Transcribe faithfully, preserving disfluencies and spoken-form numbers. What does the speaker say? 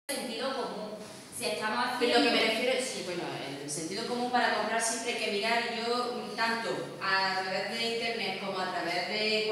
sentido común. Si estamos haciendo... Pero lo que me refiero es, sí, bueno, el sentido común para comprar siempre hay que mirar yo tanto a través de internet como a través de